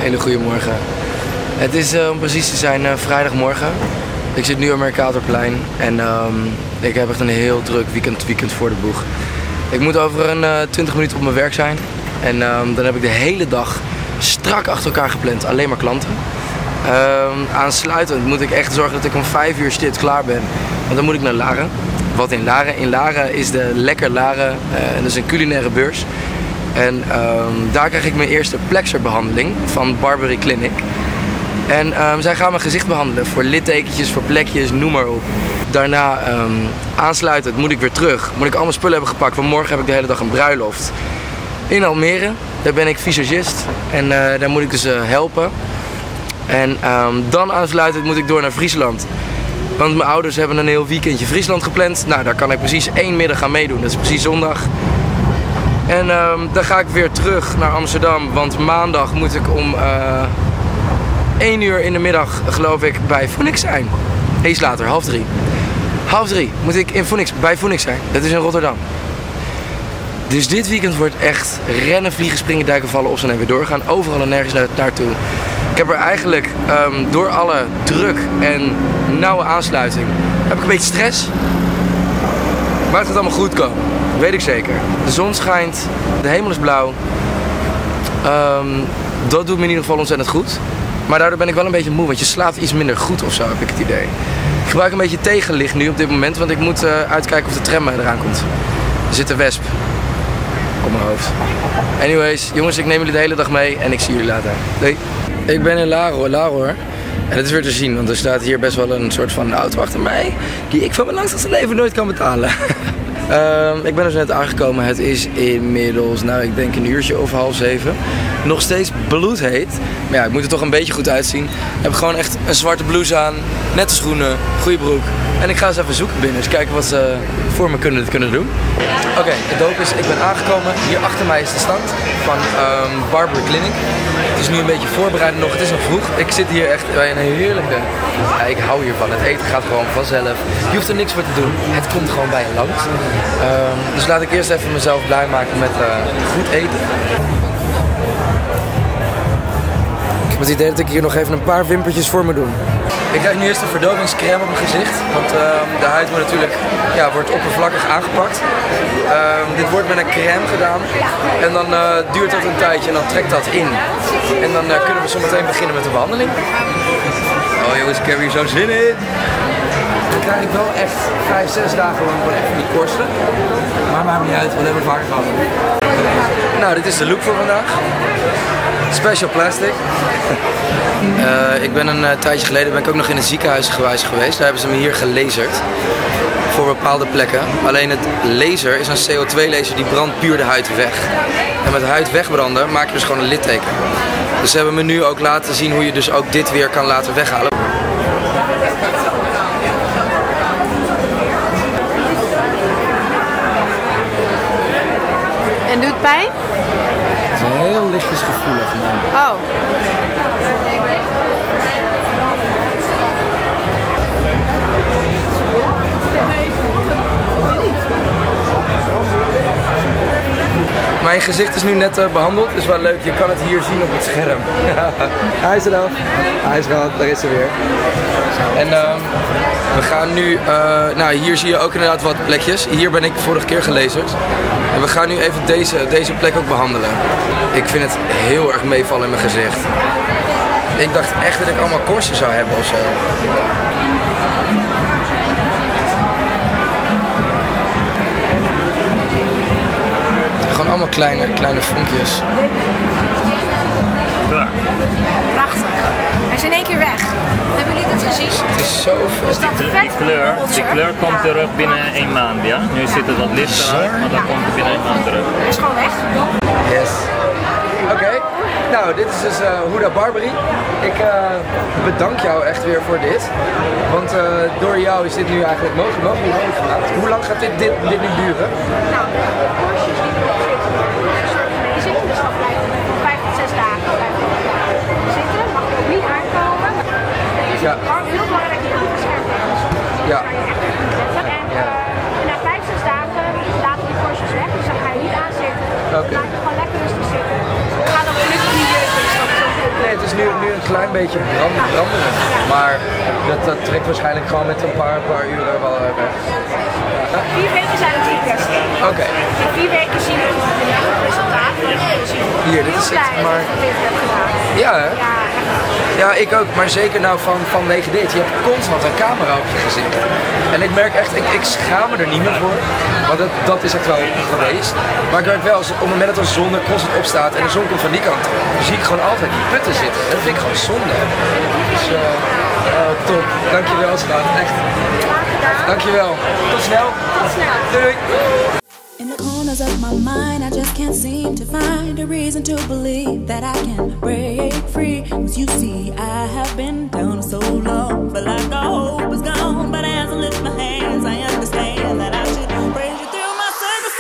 Hele goede morgen. Het is om precies te zijn vrijdagmorgen. Ik zit nu op Mercatorplein en ik heb echt een heel druk weekend voor de boeg. Ik moet over een 20 minuten op mijn werk zijn en dan heb ik de hele dag strak achter elkaar gepland, alleen maar klanten. Aansluitend moet ik echt zorgen dat ik om 5 uur stipt klaar ben, want dan moet ik naar Laren. Wat in Laren? In Laren is de Lekker Laren, dat is een culinaire beurs. En daar krijg ik mijn eerste plexerbehandeling van Barbary Clinic. En zij gaan mijn gezicht behandelen voor littekentjes, voor plekjes, noem maar op. Daarna aansluitend moet ik weer terug. Moet ik allemaal spullen hebben gepakt, want morgen heb ik de hele dag een bruiloft in Almere. Daar ben ik visagist en daar moet ik dus helpen. En dan aansluitend moet ik door naar Friesland. Want mijn ouders hebben een heel weekendje Friesland gepland. Nou, daar kan ik precies 1 middag aan meedoen. Dat is precies zondag. En dan ga ik weer terug naar Amsterdam. Want maandag moet ik om 1 uur in de middag, geloof ik, bij Phoenix zijn. Eens later, 2:30. 2:30 moet ik in Phoenix, bij Phoenix zijn. Dat is in Rotterdam. Dus dit weekend wordt echt rennen, vliegen, springen, duiken, vallen, opstaan en weer doorgaan. Overal en nergens naartoe. Ik heb er eigenlijk door alle druk en nauwe aansluiting heb ik een beetje stress. Maar het gaat allemaal goed komen. Dat weet ik zeker. De zon schijnt, de hemel is blauw. Dat doet me in ieder geval ontzettend goed. Maar daardoor ben ik wel een beetje moe, want je slaapt iets minder goed of zo, heb ik het idee. Ik gebruik een beetje tegenlicht nu op dit moment, want ik moet uitkijken of de tram eraan komt. Er zit een wesp op mijn hoofd. Anyways, jongens, ik neem jullie de hele dag mee en ik zie jullie later. Doei. Ik ben in Laren. En het is weer te zien, want er staat hier best wel een soort van auto achter mij die ik van mijn langste leven nooit kan betalen. Ik ben dus net aangekomen. Het is inmiddels, nou ik denk 1 uurtje of 6:30. Nog steeds bloedheet. Maar ja, ik moet er toch een beetje goed uitzien. Ik heb gewoon echt een zwarte blouse aan, nette schoenen, goede broek. En ik ga eens even zoeken binnen, eens kijken wat ze voor me kunnen doen. Oké, het doop is, ik ben aangekomen. Hier achter mij is de stand van Barbary Clinic. Het is nu een beetje voorbereiden nog, het is nog vroeg. Ik zit hier echt bij een heerlijke... Ja, ik hou hiervan, het eten gaat gewoon vanzelf. Je hoeft er niks voor te doen, het komt gewoon bij je langs. Dus laat ik eerst even mezelf blij maken met goed eten. Ik heb het idee dat ik hier nog even een paar wimpertjes voor me doen. Ik krijg nu eerst een verdovingscrème op mijn gezicht, want de huid wordt natuurlijk wordt oppervlakkig aangepakt. Dit wordt met een crème gedaan en dan duurt dat een tijdje en dan trekt dat in. En dan kunnen we zo meteen beginnen met de behandeling. Oh jongens, ik heb hier zo zin in! Dan krijg ik wel echt 5-6 dagen lang gewoon even die korsten. Maar maakt me niet uit, we hebben het vaker gehad. Nou, dit is de look voor vandaag. Special plastic. Ik ben een tijdje geleden ook nog in een ziekenhuis geweest. Daar hebben ze me hier gelaserd. Voor bepaalde plekken. Alleen het laser is een CO2-laser die brandt puur de huid weg. En met de huid wegbranden maak je dus gewoon een litteken. Dus ze hebben me nu ook laten zien hoe je dus ook dit weer kan laten weghalen. En doet het pijn? Het is heel lichtjes gevoelig, man. Oh. Mijn gezicht is nu net behandeld, is wel leuk. Je kan het hier zien op het scherm. Hij is er dan. Hij is er, daar is ze weer. En we gaan nu, nou hier zie je ook inderdaad wat plekjes. Hier ben ik vorige keer gelazerd. En we gaan nu even deze plek ook behandelen. Ik vind het heel erg meevallen in mijn gezicht. Ik dacht echt dat ik allemaal korsten zou hebben of zo. Gewoon allemaal kleine vonkjes. Prachtig. Hij is in 1 keer weg. Hebben jullie dat gezien? Het is zo vet. Die kleur komt terug binnen 1 maand, ja? Nu zit het wat lichter uit, maar dan komt het binnen 1 maand terug. Hij is gewoon weg. Yes. Oké. Nou, dit is dus Huda Barbary. Ik bedank jou echt weer voor dit. Want door jou is dit nu eigenlijk mogelijk gemaakt. Hoe lang gaat dit nu duren? Nou, je zit in de staflijst voor 5 tot 6 dagen. Zitten, mag er ook niet aankomen. Het is heel belangrijk dat je goed beschermd bent. Ja. En na 5, 6 dagen laten die korstjes weg, dus dan ga je niet aanzitten. Dan laat je gewoon lekker rustig zitten. We gaan dan gelukkig niet jeuken, dus dat is ook goed. Nee, het klein beetje branderig. Maar dat trekt waarschijnlijk gewoon met een paar uren wel weg. 4 weken zijn het test. Oké. In 4 weken zien we het resultaat. Hier, dit is het maar... Ja, hè? Ja, ik ook, maar zeker nou vanwege dit. Je hebt constant een camera op je gezicht. En ik merk echt, ik schaam me er niet meer voor. Want dat is echt wel geweest. Maar ik merk wel, op het moment dat de zon er constant op staat en de zon komt van die kant, zie ik gewoon altijd die putten zitten. Dat vind ik gewoon zonde. Dus top. Dankjewel, Schat. Echt. Dankjewel. Tot snel. Tot snel. Doei. In the corners of my mind, I just can't seem to find a reason to believe that I can break free. 'Cause you see, I have been down so long, feel like all hope is gone. But as I lift my hands, I understand that I should praise you through my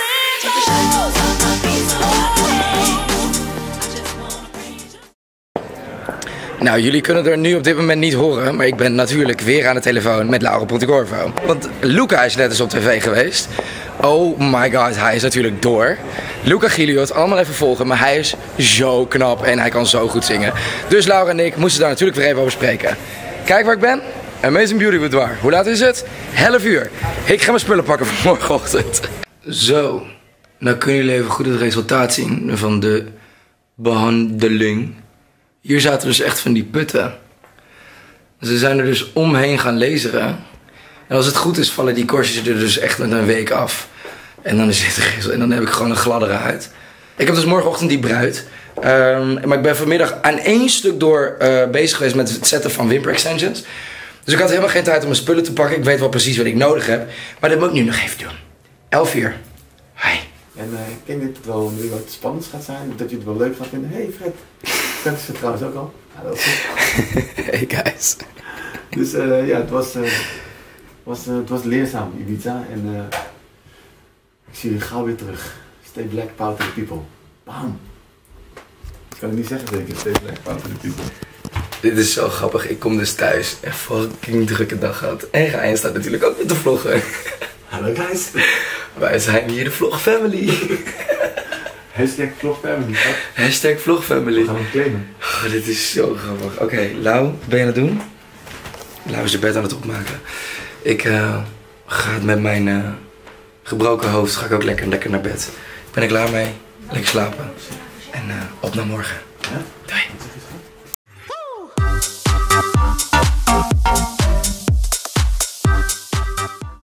circumstances. Nou, jullie kunnen er nu op dit moment niet horen, maar ik ben natuurlijk weer aan de telefoon met Laura Pontecorvo. Want Luca is net eens op tv geweest. Oh my god, hij is natuurlijk door. Luca Giliot, allemaal even volgen, maar hij is zo knap en hij kan zo goed zingen. Dus Laura en ik moesten daar natuurlijk weer even over spreken. Kijk waar ik ben. Amazing Beauty Boudoir. Hoe laat is het? 11:00. Ik ga mijn spullen pakken voor morgenochtend. Zo, nou kunnen jullie even goed het resultaat zien van de behandeling. Hier zaten dus echt van die putten. Ze zijn er dus omheen gaan laseren. En als het goed is, vallen die korstjes er dus echt met een week af. En dan is dit en dan heb ik gewoon een gladdere huid. Ik heb dus morgenochtend die bruid. Maar ik ben vanmiddag aan 1 stuk door bezig geweest met het zetten van wimper extensions. Dus ik had helemaal geen tijd om mijn spullen te pakken. Ik weet wel precies wat ik nodig heb. Maar dat moet ik nu nog even doen. 11:00. Hi. En ik denk dat het wel nu wat spannend gaat zijn. Dat je het wel leuk gaat vinden. Hey Fred. Fred is er trouwens ook al. Hallo. Hey guys. Dus ja, het was leerzaam, Ibiza. En ik zie je gauw weer terug. Stay black, power to the people. Bam. Ik kan het niet zeggen zeker. Stay black, power to the people. Dit is zo grappig. Ik kom dus thuis en fucking drukke dag gehad. En Ryan staat natuurlijk ook met te vloggen. Hallo guys. Wij zijn hier de Vlog Family. Hashtag Vlog Family. Hashtag Vlog Family. We gaan hem claimen. Oh, dit is zo grappig. Oké, Lau, wat ben je aan het doen? Lau is de bed aan het opmaken. Ik ga het met mijn gebroken hoofd ga ik ook lekker naar bed. Ben ik klaar mee? Lekker slapen. En op naar morgen. Ja? Doei.